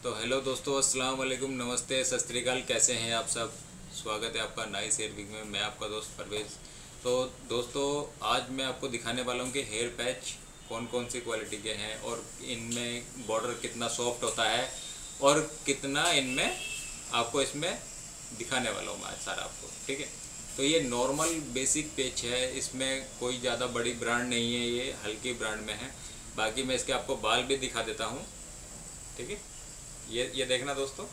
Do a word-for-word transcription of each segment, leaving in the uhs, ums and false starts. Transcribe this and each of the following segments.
तो हेलो दोस्तों, अस्सलाम वालेकुम, नमस्ते, सत श्री अकाल। कैसे हैं आप सब? स्वागत है आपका नाइस हेयर विग में। मैं आपका दोस्त परवेज़। तो दोस्तों, आज मैं आपको दिखाने वाला हूँ कि हेयर पैच कौन कौन सी क्वालिटी के हैं और इनमें बॉर्डर कितना सॉफ्ट होता है और कितना इनमें आपको इसमें दिखाने वाला हूँ मैं आज सारा आपको। ठीक है, तो ये नॉर्मल बेसिक पैच है, इसमें कोई ज़्यादा बड़ी ब्रांड नहीं है, ये हल्की ब्रांड में है। बाकी मैं इसके आपको बाल भी दिखा देता हूँ। ठीक है, ये ये देखना दोस्तों,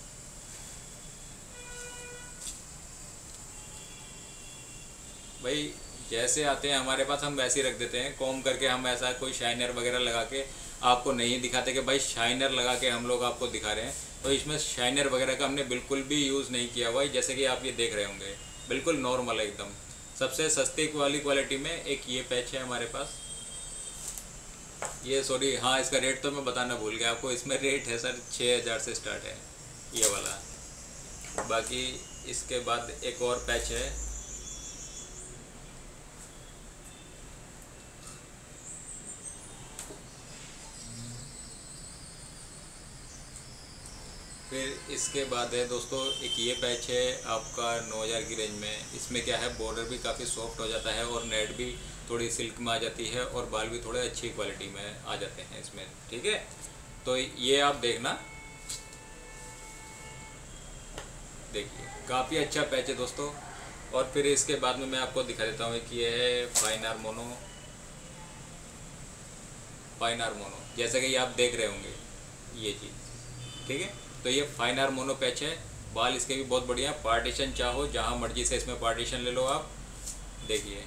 भाई जैसे आते हैं हमारे पास हम वैसे ही रख देते हैं कॉम करके। हम ऐसा कोई शाइनर वगैरह लगा के आपको नहीं दिखाते कि भाई शाइनर लगा के हम लोग आपको दिखा रहे हैं। तो इसमें शाइनर वगैरह का हमने बिल्कुल भी यूज़ नहीं किया हुआ है। जैसे कि आप ये देख रहे होंगे, बिल्कुल नॉर्मल है एकदम। सबसे सस्ती वाली क्वालिटी में एक ये पैच है हमारे पास। ये सॉरी, हाँ, इसका रेट तो मैं बताना भूल गया आपको। इसमें रेट है सर छः हज़ार से स्टार्ट है ये वाला। बाकी इसके बाद एक और पैच है, फिर इसके बाद है दोस्तों एक ये पैच है आपका नौ हज़ार की रेंज में। इसमें क्या है, बॉर्डर भी काफ़ी सॉफ्ट हो जाता है और नेट भी थोड़ी सिल्क में आ जाती है और बाल भी थोड़े अच्छी क्वालिटी में आ जाते हैं इसमें। ठीक है, तो ये आप देखना, देखिए काफ़ी अच्छा पैच है दोस्तों। और फिर इसके बाद में मैं आपको दिखा देता हूँ कि ये है फाइन आर मोनो। फाइन आर मोनो जैसे कि आप देख रहे होंगे ये चीज़। ठीक है, तो ये फाइन आर मोनो पैच है। बाल इसके भी बहुत बढ़िया। पार्टीशन चाहो जहाँ मर्जी से इसमें पार्टीशन ले लो आप। देखिए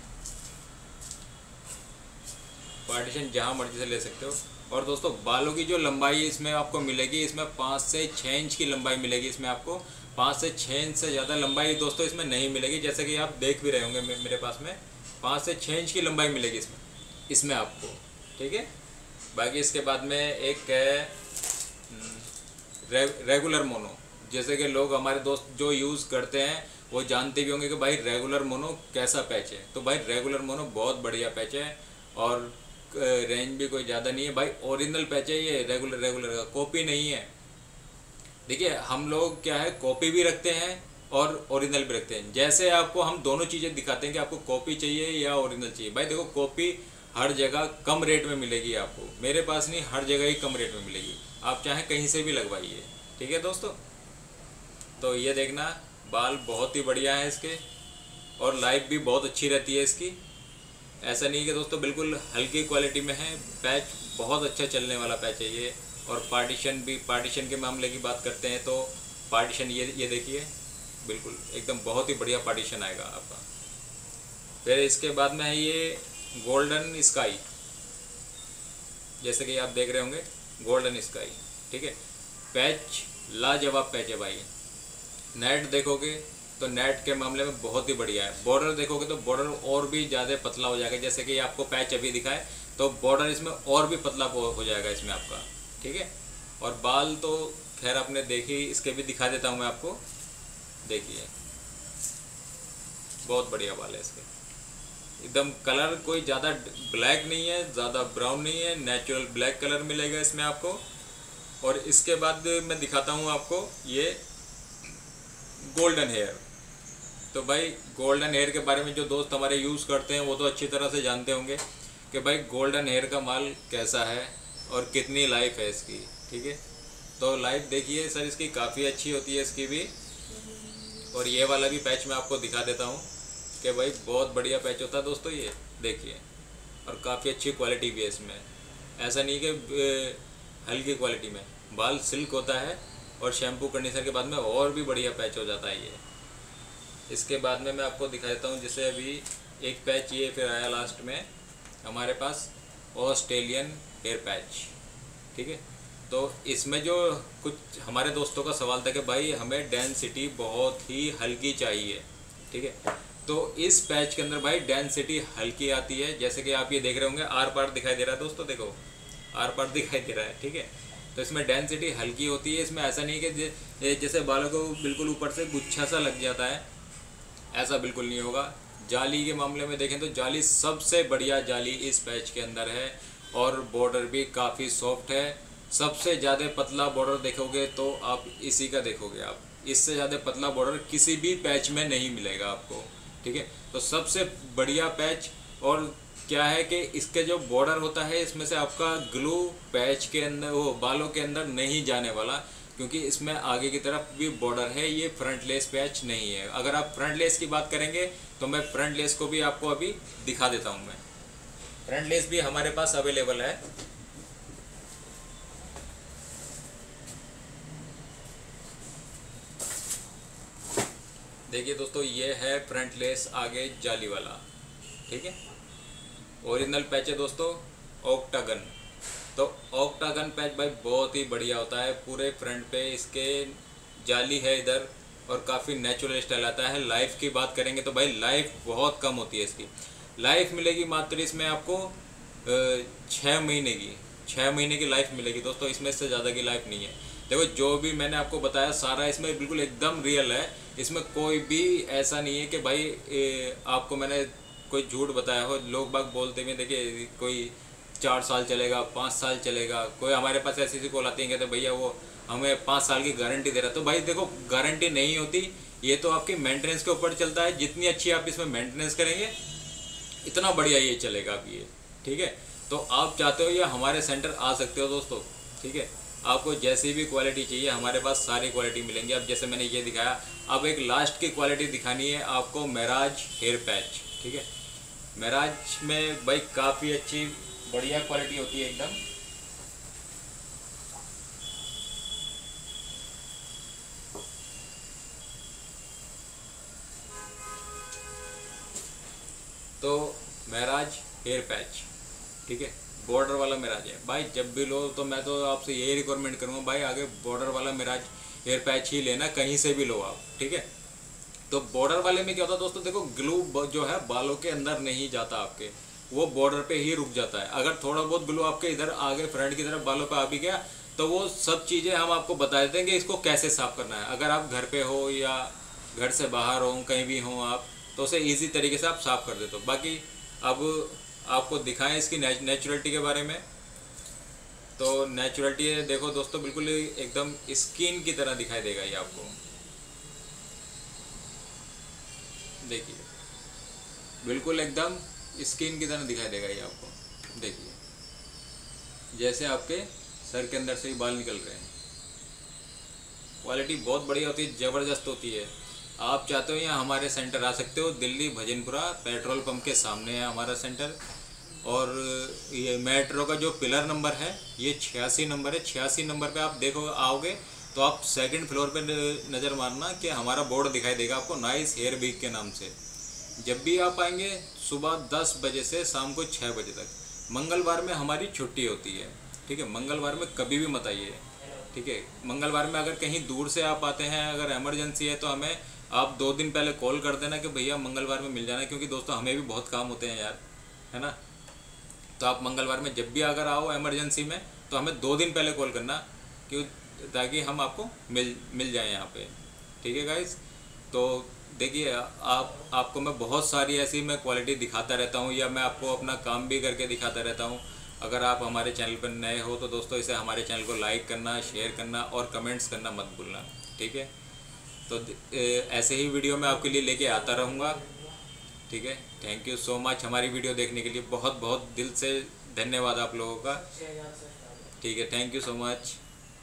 पार्टीशन जहाँ मर्जी से ले सकते हो। और दोस्तों बालों की जो लंबाई इसमें आपको मिलेगी, इसमें पाँच से छः इंच की लंबाई मिलेगी। इसमें आपको पाँच से छः इंच से ज़्यादा लंबाई दोस्तों इसमें नहीं मिलेगी। जैसे कि आप देख भी रहे होंगे मेरे पास में पाँच से छः इंच की लंबाई मिलेगी इसमें इसमें आपको। ठीक है, बाकी इसके बाद में एक है रे, रेगुलर मोनो। जैसे कि लोग हमारे दोस्त जो यूज़ करते हैं वो जानते भी होंगे कि भाई रेगुलर मोनो कैसा पैच है। तो भाई रेगुलर मोनो बहुत बढ़िया पैच है और रेंज भी कोई ज़्यादा नहीं है भाई। ओरिजिनल पैच है ये, रेगुलर रेगुलर का कॉपी नहीं है। देखिए हम लोग क्या है, कॉपी भी रखते हैं और ओरिजिनल भी रखते हैं। जैसे आपको हम दोनों चीज़ें दिखाते हैं कि आपको कॉपी चाहिए या ओरिजिनल चाहिए। भाई देखो, कॉपी हर जगह कम रेट में मिलेगी आपको, मेरे पास नहीं, हर जगह ही कम रेट में मिलेगी। आप चाहें कहीं से भी लगवाइए। ठीक है दोस्तों, तो ये देखना बाल बहुत ही बढ़िया है इसके और लाइफ भी बहुत अच्छी रहती है इसकी। ऐसा नहीं कि दोस्तों बिल्कुल हल्की क्वालिटी में है। पैच बहुत अच्छा चलने वाला पैच है ये। और पार्टीशन भी, पार्टीशन के मामले की बात करते हैं तो पार्टीशन ये ये देखिए, बिल्कुल एकदम बहुत ही बढ़िया पार्टीशन आएगा आपका। फिर इसके बाद में है ये गोल्डन स्काई। जैसे कि आप देख रहे होंगे गोल्डन स्काई। ठीक है, पैच लाजवाब पैच है भाई। नेट देखोगे तो नेट के मामले में बहुत ही बढ़िया है। बॉर्डर देखोगे तो बॉर्डर और भी ज़्यादा पतला हो जाएगा। जैसे कि आपको पैच अभी दिखाए तो बॉर्डर इसमें और भी पतला हो जाएगा इसमें आपका। ठीक है, और बाल तो खैर आपने देखी, इसके भी दिखा देता हूँ मैं आपको। देखिए बहुत बढ़िया बाल है इसके, एकदम कलर कोई ज़्यादा ब्लैक नहीं है, ज़्यादा ब्राउन नहीं है, नेचुरल ब्लैक कलर मिलेगा इसमें आपको। और इसके बाद मैं दिखाता हूँ आपको ये गोल्डन हेयर। तो भाई गोल्डन हेयर के बारे में जो दोस्त हमारे यूज़ करते हैं वो तो अच्छी तरह से जानते होंगे कि भाई गोल्डन हेयर का माल कैसा है और कितनी लाइफ है इसकी। ठीक है, तो लाइफ देखिए सर इसकी काफ़ी अच्छी होती है इसकी भी। और ये वाला भी पैच मैं आपको दिखा देता हूँ कि भाई बहुत बढ़िया पैच होता है दोस्तों ये। देखिए, और काफ़ी अच्छी क्वालिटी भी है इसमें। ऐसा नहीं कि हल्की क्वालिटी में, बाल सिल्क होता है और शैम्पू कंडीशनर के बाद में और भी बढ़िया पैच हो जाता है ये। इसके बाद में मैं आपको दिखा देता हूँ, जैसे अभी एक पैच ये फिर आया लास्ट में हमारे पास, ऑस्ट्रेलियन हेयर पैच। ठीक है, तो इसमें जो कुछ हमारे दोस्तों का सवाल था कि भाई हमें डेंसिटी बहुत ही हल्की चाहिए। ठीक है, तो इस पैच के अंदर भाई डेंसिटी हल्की आती है। जैसे कि आप ये देख रहे होंगे आर पार दिखाई दे रहा है दोस्तों, देखो आर पार दिखाई दे रहा है। ठीक है, तो इसमें डेंसिटी हल्की होती है। इसमें ऐसा नहीं कि जैसे बालों को बिल्कुल ऊपर से गुच्छा सा लग जाता है, ऐसा बिल्कुल नहीं होगा। जाली के मामले में देखें तो जाली सबसे बढ़िया जाली इस पैच के अंदर है और बॉर्डर भी काफ़ी सॉफ्ट है। सबसे ज़्यादा पतला बॉर्डर देखोगे तो आप इसी का देखोगे आप, इससे ज़्यादा पतला बॉर्डर किसी भी पैच में नहीं मिलेगा आपको, ठीक है। तो सबसे बढ़िया पैच, और क्या है कि इसके जो बॉर्डर होता है इसमें से आपका ग्लू पैच के अंदर, वो बालों के अंदर नहीं जाने वाला, क्योंकि इसमें आगे की तरफ भी बॉर्डर है, ये फ्रंट लेस पैच नहीं है। अगर आप फ्रंट लेस की बात करेंगे तो मैं फ्रंट लेस को भी आपको अभी दिखा देता हूँ। मैं फ्रंट लेस भी हमारे पास अवेलेबल है। देखिए दोस्तों, ये है फ्रंट लेस आगे जाली वाला, ठीक है। ओरिजिनल पैच है दोस्तों, ऑक्टागन। तो ऑक्टागन पैच भाई बहुत ही बढ़िया होता है। पूरे फ्रंट पे इसके जाली है इधर, और काफ़ी नेचुरल स्टाइल आता है। लाइफ की बात करेंगे तो भाई लाइफ बहुत कम होती है इसकी। लाइफ मिलेगी मात्र इसमें आपको छः महीने की छः महीने की लाइफ मिलेगी दोस्तों, इसमें से ज़्यादा की लाइफ नहीं है। देखो जो भी मैंने आपको बताया सारा इसमें बिल्कुल एकदम रियल है। इसमें कोई भी ऐसा नहीं है कि भाई ए, आपको मैंने कोई झूठ बताया हो। लोग बाग बोलते हैं देखिए कोई चार साल चलेगा, पाँच साल चलेगा। कोई हमारे पास ऐसी ऐसी कॉल आती है कहते भैया वो हमें पाँच साल की गारंटी दे रहा है। तो भाई देखो गारंटी नहीं होती, ये तो आपकी मेंटेनेंस के ऊपर चलता है। जितनी अच्छी आप इसमें मेंटेनेंस करेंगे इतना बढ़िया ये चलेगा अब ये, ठीक है। तो आप चाहते हो या हमारे सेंटर आ सकते हो दोस्तों, ठीक है। आपको जैसी भी क्वालिटी चाहिए हमारे पास सारी क्वालिटी मिलेंगी। अब जैसे मैंने ये दिखाया, अब एक लास्ट की क्वालिटी दिखानी है आपको, महराज हेयर पैच, ठीक है। महराज में भाई काफ़ी अच्छी बढ़िया क्वालिटी होती है एकदम। तो महराज हेयर पैच, ठीक है, बॉर्डर वाला महराज है भाई। जब भी लो तो मैं तो आपसे यही रिकमेंड करूँगा भाई, आगे बॉर्डर वाला महराज हेयर पैच ही लेना, कहीं से भी लो आप, ठीक है। तो बॉर्डर वाले में क्या होता है दोस्तों, देखो ग्लू जो है बालों के अंदर नहीं जाता आपके, वो बॉर्डर पे ही रुक जाता है। अगर थोड़ा बहुत ग्लू आपके इधर आगे फ्रंट की तरफ बालों पे आ भी गया तो वो सब चीज़ें हम आपको बता देते हैं कि इसको कैसे साफ़ करना है। अगर आप घर पे हो या घर से बाहर हो, कहीं भी हो आप, तो उसे ईजी तरीके से आप साफ़ कर देते हो। बाकी अब आपको दिखाएं इसकी नेचुरलिटी के बारे में। तो नेचुरलिटी देखो दोस्तों, बिल्कुल एकदम स्किन की तरह दिखाई देगा ये आपको। देखिए बिल्कुल एकदम स्किन की तरह दिखाई देगा ये आपको। देखिए जैसे आपके सर के अंदर से ही बाल निकल रहे हैं। क्वालिटी बहुत बढ़िया होती है, ज़बरदस्त होती है। आप चाहते हो या हमारे सेंटर आ सकते हो। दिल्ली भजनपुरा पेट्रोल पंप के सामने है हमारा सेंटर। और ये मेट्रो का जो पिलर नंबर है ये छियासी नंबर है। छियासी नंबर पे आप देखो आओगे तो आप सेकंड फ्लोर पे नज़र मारना कि हमारा बोर्ड दिखाई देगा आपको, नाइस हेयर वीक के नाम से। जब भी आप आएंगे सुबह दस बजे से शाम को छः बजे तक। मंगलवार में हमारी छुट्टी होती है, ठीक है। मंगलवार में कभी भी मत आइए, ठीक है। मंगलवार में अगर कहीं दूर से आप आते हैं, अगर इमरजेंसी है तो हमें आप दो दिन पहले कॉल कर देना कि भैया मंगलवार में मिल जाना, क्योंकि दोस्तों हमें भी बहुत काम होते हैं यार, है ना। तो आप मंगलवार में जब भी अगर आओ इमरजेंसी में तो हमें दो दिन पहले कॉल करना, क्यों, ताकि हम आपको मिल मिल जाएँ यहाँ पे, ठीक है गाइस। तो देखिए आप आपको मैं बहुत सारी ऐसी मैं क्वालिटी दिखाता रहता हूँ, या मैं आपको अपना काम भी करके दिखाता रहता हूँ। अगर आप हमारे चैनल पर नए हो तो दोस्तों इसे हमारे चैनल को लाइक करना, शेयर करना और कमेंट्स करना मत भूलना, ठीक है। तो ऐसे ही वीडियो मैं आपके लिए लेके आता रहूँगा, ठीक है। थैंक यू सो मच हमारी वीडियो देखने के लिए। बहुत बहुत दिल से धन्यवाद आप लोगों का, ठीक है। Thank you so much.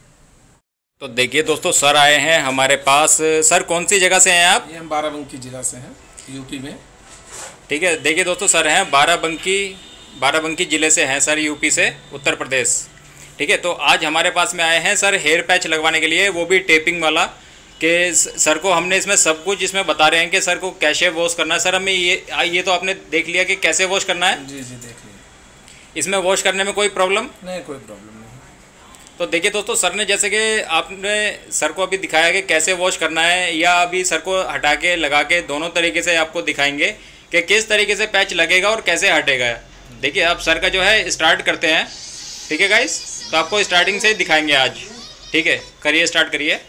तो देखिए दोस्तों सर आए हैं हमारे पास। सर कौन सी जगह से हैं आप? ये हम बाराबंकी जिला से हैं, यूपी में, ठीक है। देखिए दोस्तों सर हैं बाराबंकी बाराबंकी ज़िले से हैं सर, यूपी से, उत्तर प्रदेश, ठीक है। तो आज हमारे पास में आए हैं सर हेयर पैच लगवाने के लिए, वो भी टेपिंग वाला। कि सर को हमने इसमें सब कुछ इसमें बता रहे हैं कि सर को कैसे वॉश करना है। सर हमें ये ये तो आपने देख लिया कि कैसे वॉश करना है। जी जी देख लिया। इसमें वॉश करने में कोई प्रॉब्लम नहीं? कोई प्रॉब्लम नहीं। तो देखिए दोस्तों सर ने जैसे कि आपने सर को अभी दिखाया कि कैसे वॉश करना है, या अभी सर को हटा के लगा के दोनों तरीके से आपको दिखाएंगे कि किस तरीके से पैच लगेगा और कैसे हटेगा। देखिए अब सर का जो है स्टार्ट करते हैं, ठीक है गाइस। तो आपको स्टार्टिंग से दिखाएंगे आज, ठीक है। करिए, स्टार्ट करिए।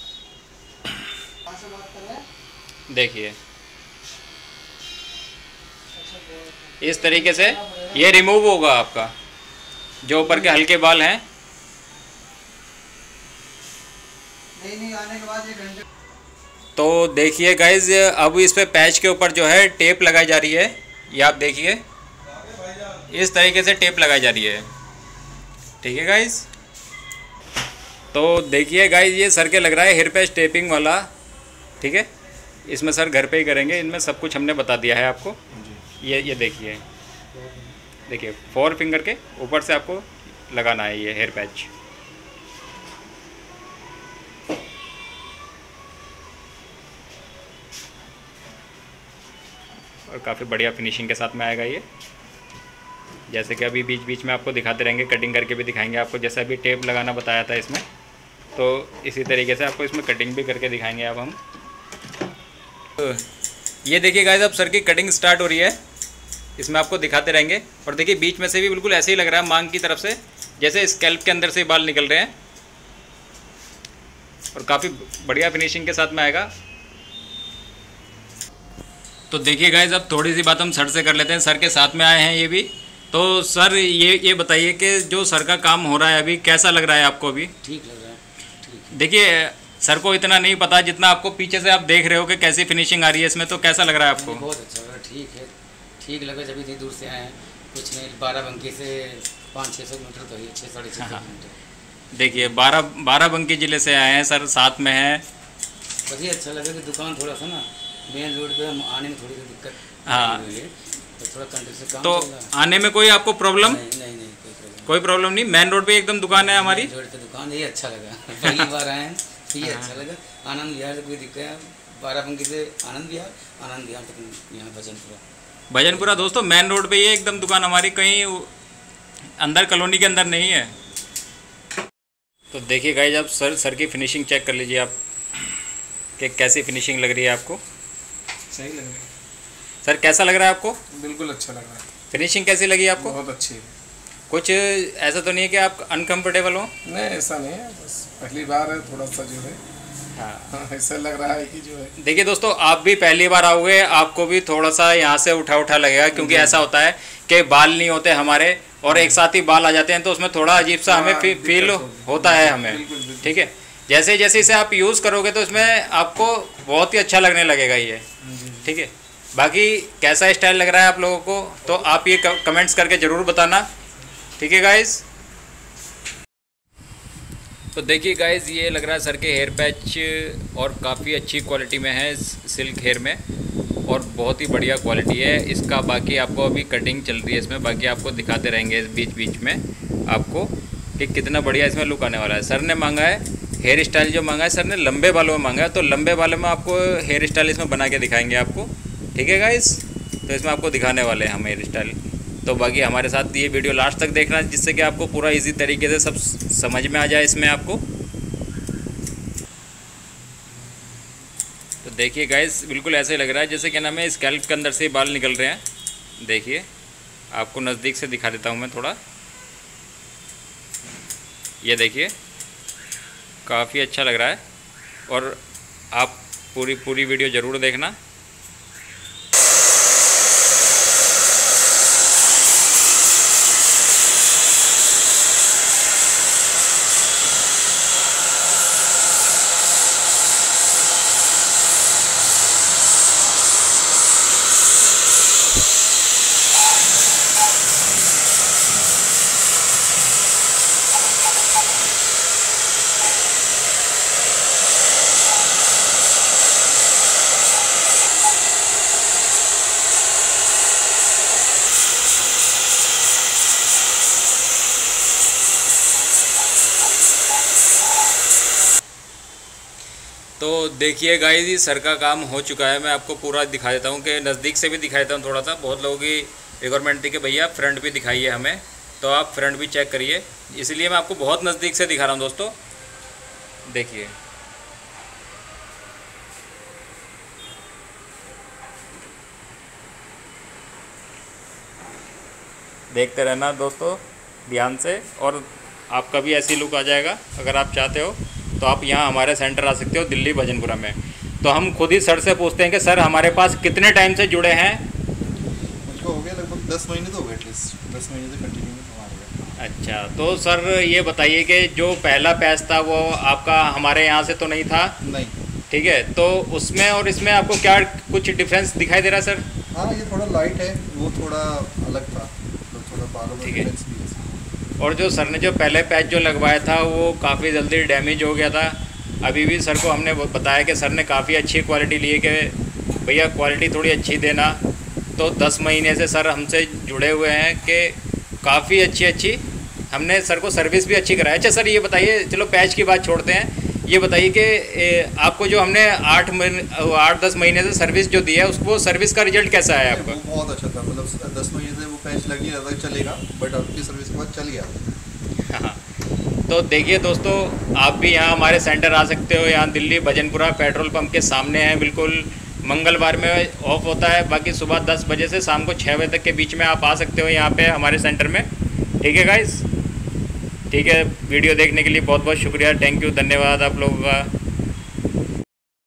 देखिए इस तरीके से ये रिमूव होगा आपका, जो ऊपर के हल्के बाल हैं नहीं नहीं आने के बाद एक घंटे। तो देखिए गाइज, अब इस पे पैच के ऊपर जो है टेप लगाई जा रही है। ये आप देखिए, इस तरीके से टेप लगाई जा रही है। ठीक है गाइज, तो देखिए गाइज, ये सर के लग रहा है हेयर पैच टेपिंग वाला। ठीक है, इसमें सर घर पे ही करेंगे, इनमें सब कुछ हमने बता दिया है आपको। ये ये देखिए देखिए फोर फिंगर के ऊपर से आपको लगाना है ये हेयर पैच। और काफ़ी बढ़िया फिनिशिंग के साथ में आएगा ये। जैसे कि अभी बीच बीच में आपको दिखाते रहेंगे, कटिंग करके भी दिखाएंगे आपको। जैसे अभी टेप लगाना बताया था इसमें, तो इसी तरीके से आपको इसमें कटिंग भी करके दिखाएंगे अब हम। तो ये देखिए गाइस, अब सर की कटिंग स्टार्ट हो रही है, इसमें आपको दिखाते रहेंगे। और देखिए बीच में से भी बिल्कुल ऐसे ही लग रहा है मांग की तरफ से, जैसे स्कैल्प के अंदर से बाल निकल रहे हैं। और काफ़ी बढ़िया फिनिशिंग के साथ में आएगा। तो देखिए गाइस, अब थोड़ी सी बात हम सर से कर लेते हैं। सर के साथ में आए हैं ये भी। तो सर ये ये बताइए कि जो सर का काम हो रहा है अभी, कैसा लग रहा है आपको अभी? ठीक लग रहा है, ठीक। देखिए सर को इतना नहीं पता जितना आपको पीछे से आप देख रहे हो कि कैसी फिनिशिंग आ रही है इसमें, तो कैसा लग रहा है आपको? बहुत अच्छा लग रहा है, ठीक है, ठीक लगा। जब इतनी दूर से आए हैं, कुछ नहीं, बाराबंकी से पाँच छः सौ मीटर तो है, छः साढ़े छः सौ मीटर। देखिए बारह बाराबंकी ज़िले से आए हैं सर, साथ में है। बस ये अच्छा लगा कि दुकान थोड़ा सा ना मेन रोड पे हम आने में थोड़ी सी दिक्कत हाँ, तो थोड़ा कंट्री से काम तो चलेगा। आने में कोई आपको प्रॉब्लम? नहीं नहीं नहीं, कोई प्रॉब्लम कोई प्रॉब्लम नहीं। मेन रोड पे एकदम दुकान है हमारी। रोड पे दुकान, ये अच्छा लगा। पहली बार आए हैं तो ये अच्छा लगा। आनंद विहार से कोई दिक्कत है, बाराबंकी से आनंद विहार, आनंद विहार तक यहाँ भजनपुरा। भजनपुरा दोस्तों मेन रोड पे ये एकदम दुकान हमारी, कहीं अंदर कॉलोनी के अंदर नहीं है। तो देखिए गाइस, आप सर सर की फिनिशिंग चेक कर लीजिए आप कि कैसी फिनिशिंग लग रही है आपको। सही लग रहा है सर, कैसा लग रहा है आपको? बिल्कुल अच्छा लग रहा है। फिनिशिंग कैसी लगी आपको? बहुत अच्छी है। कुछ ऐसा तो नहीं है कि आप अनकंफर्टेबल हो? नहीं ऐसा नहीं है, बस पहली बार है, थोड़ा सा जो है हाँ ऐसा लग रहा है कि जो है। देखिए दोस्तों, आप भी पहली बार आओगे, आपको भी थोड़ा सा यहाँ से उठा उठा लगेगा, क्योंकि ऐसा होता है कि बाल नहीं होते हमारे और एक साथ ही बाल आ जाते हैं, तो उसमें थोड़ा अजीब सा हमें फी, फील होता है हमें। ठीक है, जैसे जैसे इसे आप यूज़ करोगे तो इसमें आपको बहुत ही अच्छा लगने लगेगा ये। ठीक है, बाकी कैसा स्टाइल लग रहा है आप लोगों को, तो आप ये कमेंट्स करके ज़रूर बताना। ठीक है गाइज़, तो देखिए गाइज़, ये लग रहा है सर के हेयर पैच और काफ़ी अच्छी क्वालिटी में है, सिल्क हेयर में, और बहुत ही बढ़िया क्वालिटी है इसका। बाकी आपको अभी कटिंग चल रही है इसमें, बाकी आपको दिखाते रहेंगे इस बीच बीच में आपको कि कितना बढ़िया इसमें लुक आने वाला है। सर ने मांगा है हेयर स्टाइल, जो मांगा है सर ने लंबे बालों में मांगा है, तो लंबे बालों में आपको हेयर स्टाइल इसमें बना के दिखाएंगे आपको। ठीक है गाइज़, तो इसमें आपको दिखाने वाले हैं हम हेयर स्टाइल। तो बाकी हमारे साथ ये वीडियो लास्ट तक देखना, जिससे कि आपको पूरा इजी तरीके से सब समझ में आ जाए इसमें आपको। तो देखिए गाइस, बिल्कुल ऐसे लग रहा है जैसे क्या नाम है, स्कैल्प के अंदर से बाल निकल रहे हैं। देखिए आपको नज़दीक से दिखा देता हूँ मैं थोड़ा। ये देखिए काफ़ी अच्छा लग रहा है, और आप पूरी पूरी वीडियो ज़रूर देखना। तो देखिए गाइस, ये सर का काम हो चुका है। मैं आपको पूरा दिखा देता हूँ कि नज़दीक से भी दिखा देता हूँ थोड़ा सा। बहुत लोगों की रिक्वायरमेंट थी कि भैया फ्रंट भी दिखाइए हमें, तो आप फ्रंट भी चेक करिए, इसलिए मैं आपको बहुत नज़दीक से दिखा रहा हूँ दोस्तों। देखिए देखते रहना दोस्तों ध्यान से, और आपका भी ऐसी लुक आ जाएगा। अगर आप चाहते हो तो आप यहाँ हमारे सेंटर आ सकते हो दिल्ली भजनपुरा में। तो हम खुद ही सर से पूछते हैं कि सर हमारे पास कितने टाइम से जुड़े हैं? मुझको हो गया लगभग दस महीने तो हो गए, एटलीस्ट दस महीने से कंटिन्यू हमारे। अच्छा, तो सर ये बताइए कि जो पहला पैच था वो आपका हमारे यहाँ से तो नहीं था? नहीं। ठीक है, तो उसमें और इसमें आपको क्या कुछ डिफरेंस दिखाई दे रहा है सर? हाँ, ये थोड़ा लाइट है, वो थोड़ा अलग था, तो थोड़ा बालों में ठीक है। डिफरेंस भी है। और जो सर ने जो पहले पैच जो लगवाया था वो काफ़ी जल्दी डैमेज हो गया था। अभी भी सर को हमने बताया कि सर ने काफ़ी अच्छी क्वालिटी ली है कि भैया क्वालिटी थोड़ी अच्छी देना। तो दस महीने से सर हमसे जुड़े हुए हैं कि काफ़ी अच्छी अच्छी हमने सर को सर्विस भी अच्छी कराई। अच्छा सर ये बताइए, चलो पैच की बात छोड़ते हैं, ये बताइए कि आपको जो हमने आठ महीने आठ दस महीने से सर्विस जो दी है उसको सर्विस का रिजल्ट कैसा है आपका? वो बहुत अच्छा था, मतलब दस महीने से वो पैच लग ही रहा था चलेगा, बट आपकी सर्विस के बाद चल गया। हाँ, तो देखिए दोस्तों, आप भी यहाँ हमारे सेंटर आ सकते हो। यहाँ दिल्ली भजनपुरा पेट्रोल पंप के सामने है बिल्कुल। मंगलवार में ऑफ होता है, बाकी सुबह दस बजे से शाम को छः बजे तक के बीच में आप आ सकते हो यहाँ पे हमारे सेंटर में। ठीक है गाइस, ठीक है। वीडियो देखने के लिए बहुत बहुत शुक्रिया, थैंक यू, धन्यवाद आप लोगों का।